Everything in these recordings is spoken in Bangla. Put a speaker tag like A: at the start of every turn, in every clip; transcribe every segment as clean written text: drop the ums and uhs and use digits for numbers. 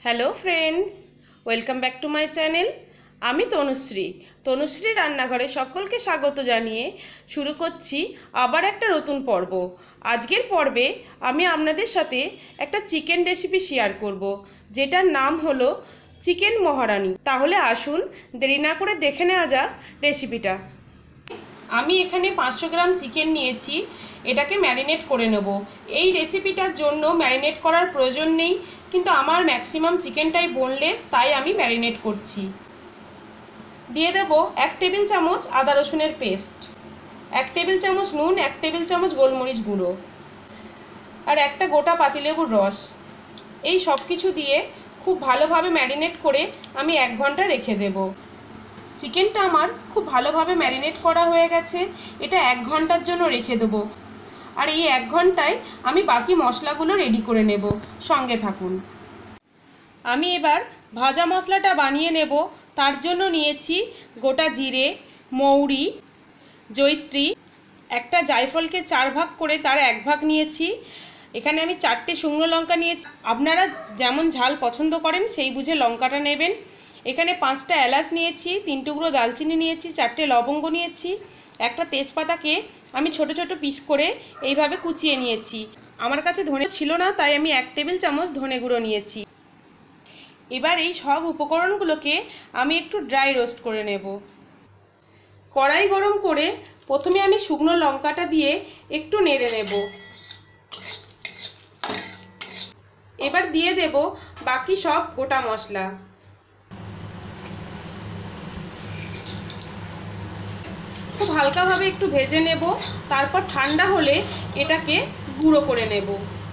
A: Hello friends, welcome back to my channel. আমি তনুশ্রী রান্নাঘরে সকলকে স্বাগত জানিয়ে শুরু করছি আবার একটা নতুন পর্ব। আজকের পর্বে আমি আপনাদের সাথে একটা চিকেন রেসিপি শেয়ার করব, যেটার নাম হলো চিকেন মহারানি। তাহলে আসুন দেরি না করে দেখে নেওয়া যাক রেসিপিটা। আমি এখানে 500 গ্রাম চিকেন নিয়েছি, এটাকে ম্যারিনেট করে নেব। এই রেসিপিটার জন্য ম্যারিনেট করার প্রয়োজন নেই, কিন্তু আমার ম্যাক্সিমাম চিকেনটাই বোনলেস, তাই আমি ম্যারিনেট করছি। দিয়ে দেব 1 টেবিল চামচ আদা রসুনের পেস্ট, 1 টেবিল চামচ নুন, 1 টেবিল চামচ গোলমরিচ গুঁড়ো আর একটা গোটা পাতিলেবুর রস। এই সব কিছু দিয়ে খুব ভালোভাবে ম্যারিনেট করে আমি 1 ঘন্টা রেখে দেব। চিকেনটা আমার খুব ভালোভাবে ম্যারিনেট করা হয়ে গেছে, এটা 1 ঘন্টার জন্য রেখে দেবো। আর এই 1 ঘন্টায় আমি বাকি মশলাগুলো রেডি করে নেব, সঙ্গে থাকুন। আমি এবার ভাজা মশলাটা বানিয়ে নেব। তার জন্য নিয়েছি গোটা জিরে, মৌরি, জয়িত্রী, একটা জায়ফলকে 4 ভাগ করে তার 1 ভাগ নিয়েছি। এখানে আমি 4টে শুকনো লঙ্কা নিয়েছি, আপনারা যেমন ঝাল পছন্দ করেন সেই বুঝে লঙ্কাটা নেবেন। এখানে 5টা এলাচ নিয়েছি, 3 টুকরো দালচিনি নিয়েছি, 4টে লবঙ্গ নিয়েছি, একটা তেজপাতাকে আমি ছোট ছোট পিস করে এইভাবে কুচিয়ে নিয়েছি। আমার কাছে ধনে ছিল না, তাই আমি 1 টেবিল চামচ ধনে গুঁড়ো নিয়েছি। এবার এই সব উপকরণগুলোকে আমি একটু ড্রাই রোস্ট করে নেব। কড়াই গরম করে প্রথমে আমি শুকনো লঙ্কাটা দিয়ে একটু নেড়ে নেব। এবার দিয়ে দেব বাকি সব গোটা মশলা। খুব হালকাভাবে একটু ভেজে নেব, তারপর ঠান্ডা হলে এটাকে গুঁড়ো করে নেব।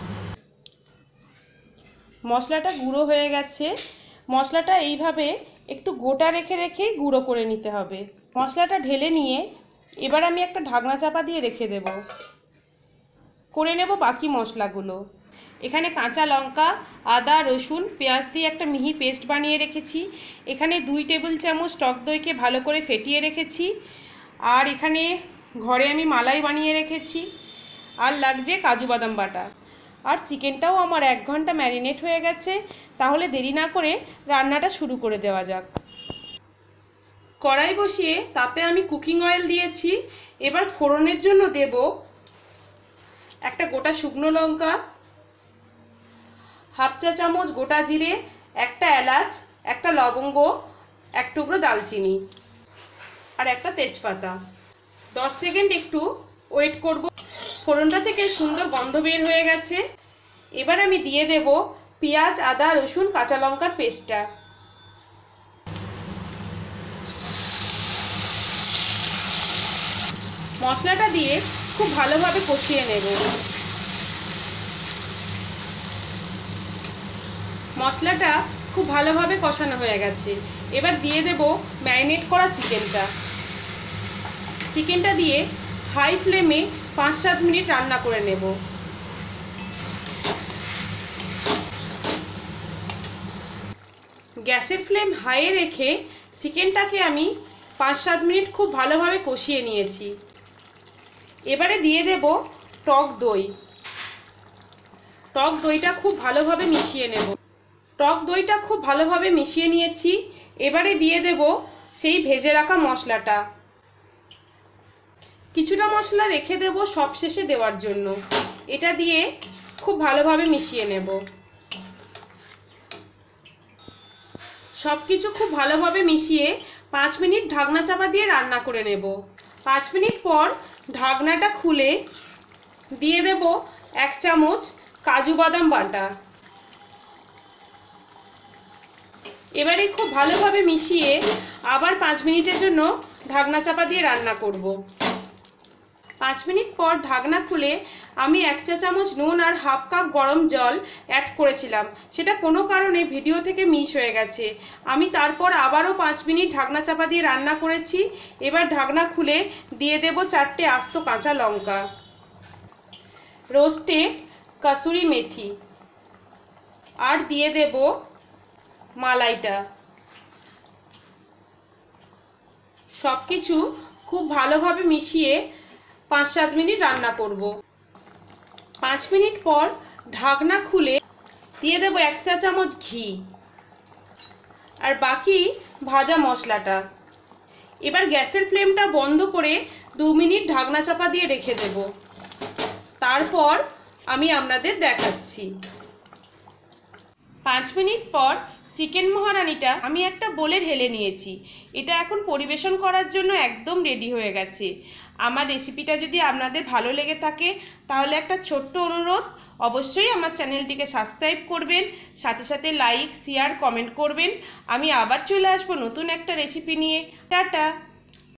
A: মশলাটা গুঁড়ো হয়ে গেছে। মশলাটা এইভাবে একটু গোটা রেখে রেখে গুঁড়ো করে নিতে হবে। মশলাটা ঢেলে নিয়ে এবার আমি একটা ঢাকনা চাপা দিয়ে রেখে দেব। করে নেব বাকি মশলাগুলো। এখানে কাঁচা লঙ্কা, আদা, রসুন, পেঁয়াজ দিয়ে একটা মিহি পেস্ট বানিয়ে রেখেছি। এখানে 2 টেবিল চামচ টক দইকে ভালো করে ফেটিয়ে রেখেছি। আর এখানে ঘরে আমি মালাই বানিয়ে রেখেছি। আর লাগছে কাজু বাদাম বাটা। আর চিকেনটাও আমার 1 ঘন্টা ম্যারিনেট হয়ে গেছে। তাহলে দেরি না করে রান্নাটা শুরু করে দেওয়া যাক। কড়াই বসিয়ে তাতে আমি কুকিং অয়েল দিয়েছি। এবার ফোড়নের জন্য দেব একটা গোটা শুকনো লঙ্কা, হাফ চা চামচ গোটা জিরে, একটা এলাচ, একটা লবঙ্গ, 1 টুকরো দালচিনি আর একটা তেজপাতা। 10 সেকেন্ড একটু ওয়েট করব। ফোড়নটা থেকে সুন্দর গন্ধ বের হয়ে গেছে। এবার আমি দিয়ে দেব পেঁয়াজ, আদা, রসুন, কাঁচা লঙ্কার পেস্টটা। মশলাটা দিয়ে খুব ভালোভাবে কষিয়ে নেব। মশলাটা খুব ভালোভাবে কষানো হয়ে গেছে। এবার দিয়ে দেব ম্যারিনেট করা চিকেনটা দিয়ে হাই ফ্লেমে 5-7 মিনিট রান্না করে নেব। গ্যাসের ফ্লেম হাইয়ে রেখে চিকেনটাকে আমি 5-7 মিনিট খুব ভালোভাবে কষিয়ে নিয়েছি। এবারে দিয়ে দেব টক দই। টক দইটা খুব ভালোভাবে মিশিয়ে নেব। টক দইটা খুব ভালোভাবে মিশিয়ে নিয়েছি। এবারে দিয়ে দেব সেই ভেজে রাখা মশলাটা। কিছুটা মশলা রেখে দেব সবশেষে দেওয়ার জন্য। এটা দিয়ে খুব ভালোভাবে মিশিয়ে নেব। সব কিছু খুব ভালোভাবে মিশিয়ে 5 মিনিট ঢাকনা চাপা দিয়ে রান্না করে নেব। 5 মিনিট পর ঢাকনাটা খুলে দিয়ে দেব 1 চামচ কাজু বাদাম বাটা। এবারে খুব ভালোভাবে মিশিয়ে আবার 5 মিনিটের জন্য ঢাকনা চাপা দিয়ে রান্না করব। 5 মিনিট পর ঢাকনা খুলে আমি 1 চা চামচ নুন আর হাফ কাপ গরম জল অ্যাড করেছিলাম, সেটা কোনো কারণে ভিডিও থেকে মিস হয়ে গেছে। আমি তারপর আবারও 5 মিনিট ঢাকনা চাপা দিয়ে রান্না করেছি। এবার ঢাকনা খুলে দিয়ে দেব 4টে আস্ত কাঁচা লঙ্কা, রোস্টেড কাসুরি মেথি আর দিয়ে দেব মালাইটা। সব কিছু খুব ভালোভাবে মিশিয়ে 5-7 মিনিট রান্না করব। 5 মিনিট পর ঢাকনা খুলে দিয়ে দেব 1 চা চামচ ঘি। আর বাকি ভাজা মশলাটা। এবার গ্যাসের ফ্লেমটা বন্ধ করে 2 মিনিট ঢাকনা চাপা দিয়ে রেখে দেব। তারপর আমি আপনাদের দেখাচ্ছি। 5 মিনিট পর চিকেন মহারানিটা আমি একটা বোলে ঢেলে নিয়েছি। এটা এখন পরিবেশন করার জন্য একদম রেডি হয়ে গেছে। আমার রেসিপিটা যদি আপনাদের ভালো লেগে থাকে তাহলে একটা ছোট্ট অনুরোধ, অবশ্যই আমার চ্যানেলটিকে সাবস্ক্রাইব করবেন, সাথে সাথে লাইক, শেয়ার, কমেন্ট করবেন। আমি আবার চলে আসবো নতুন একটা রেসিপি নিয়ে। টাটা।